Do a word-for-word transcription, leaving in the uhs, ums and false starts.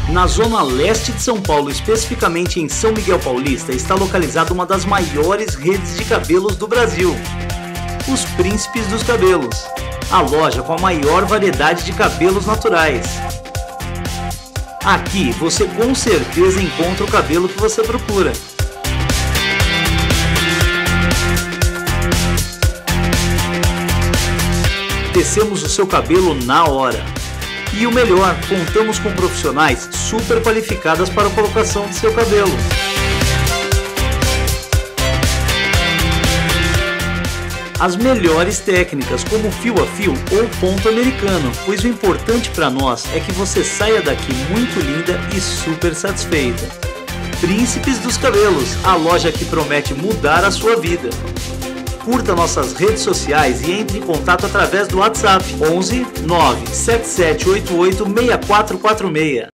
Na zona leste de São Paulo, especificamente em São Miguel Paulista, está localizada uma das maiores redes de cabelos do Brasil, os Príncipes dos Cabelos, a loja com a maior variedade de cabelos naturais. Aqui você com certeza encontra o cabelo que você procura. Tecemos o seu cabelo na hora. E o melhor, contamos com profissionais super qualificadas para a colocação de seu cabelo. As melhores técnicas, como fio a fio ou ponto americano, pois o importante para nós é que você saia daqui muito linda e super satisfeita. Príncipes dos Cabelos, a loja que promete mudar a sua vida. Curta nossas redes sociais e entre em contato através do WhatsApp onze nove sete sete oito oito seis quatro quatro seis.